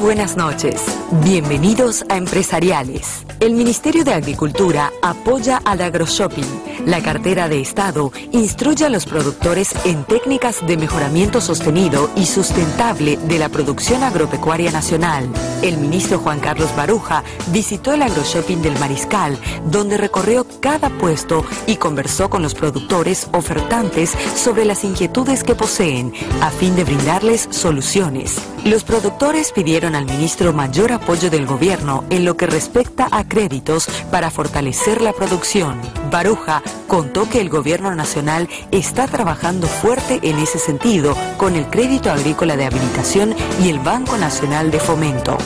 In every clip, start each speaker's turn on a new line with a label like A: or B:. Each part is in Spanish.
A: buenas noches. Bienvenidos a Empresariales. El Ministerio de Agricultura apoya al AgroShopping. La cartera de Estado instruye a los productores en técnicas de mejoramiento sostenido y sustentable de la producción agropecuaria nacional. El ministro Juan Carlos Baruja visitó el AgroShopping del Mariscal, donde recorrió cada puesto y conversó con los productores ofertantes sobre las inquietudes que poseen, a fin de brindarles soluciones. Los productores pidieron al ministro mayor apoyo del gobierno en lo que respecta a créditos para fortalecer la producción. Baruja contó que el gobierno nacional está trabajando fuerte en ese sentido con el Crédito Agrícola de Habilitación y el Banco Nacional de Fomento.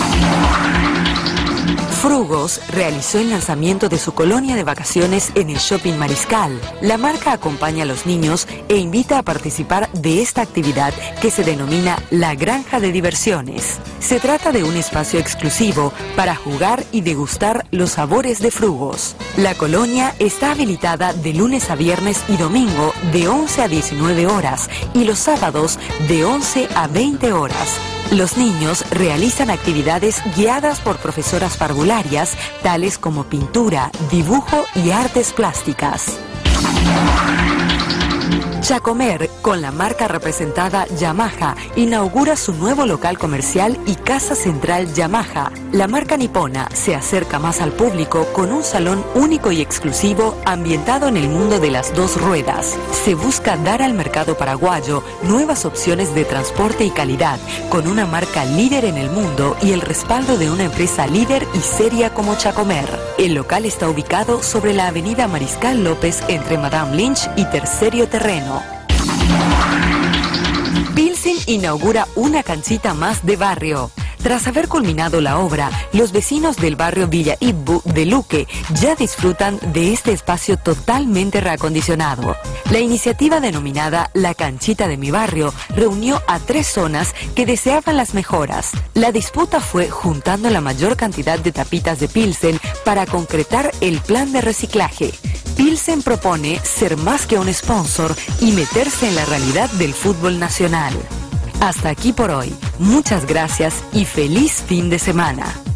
A: Frugos realizó el lanzamiento de su colonia de vacaciones en el Shopping Mariscal. La marca acompaña a los niños e invita a participar de esta actividad que se denomina La Granja de Diversiones. Se trata de un espacio exclusivo para jugar y degustar los sabores de Frugos. La colonia está habilitada de lunes a viernes y domingo de 11 a 19 horas y los sábados de 11 a 20 horas. Los niños realizan actividades guiadas por profesoras parvularias, tales como pintura, dibujo y artes plásticas. Chacomer, con la marca representada Yamaha, inaugura su nuevo local comercial y casa central Yamaha. La marca nipona se acerca más al público con un salón único y exclusivo ambientado en el mundo de las dos ruedas. Se busca dar al mercado paraguayo nuevas opciones de transporte y calidad, con una marca líder en el mundo y el respaldo de una empresa líder y seria como Chacomer. El local está ubicado sobre la avenida Mariscal López entre Madame Lynch y Tercerio Terreno. Pilsen inaugura una canchita más de barrio. Tras haber culminado la obra, los vecinos del barrio Villa Ibbu de Luque ya disfrutan de este espacio totalmente reacondicionado. La iniciativa denominada La Canchita de mi Barrio reunió a 3 zonas que deseaban las mejoras. La disputa fue juntando la mayor cantidad de tapitas de Pilsen para concretar el plan de reciclaje. Pilsen propone ser más que un sponsor y meterse en la realidad del fútbol nacional. Hasta aquí por hoy. Muchas gracias y feliz fin de semana.